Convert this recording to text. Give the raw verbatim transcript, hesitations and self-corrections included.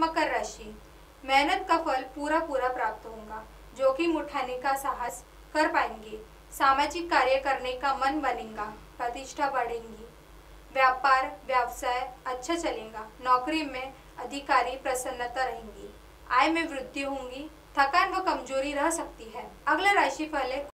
मकर राशि, मेहनत का फल पूरा पूरा प्राप्त होगा। जोखिम उठाने का साहस कर पाएंगे। सामाजिक कार्य करने का मन बनेगा। प्रतिष्ठा बढ़ेगी। व्यापार व्यवसाय अच्छा चलेगा। नौकरी में अधिकारी प्रसन्नता रहेंगी। आय में वृद्धि होगी। थकान व कमजोरी रह सकती है। अगला राशिफल है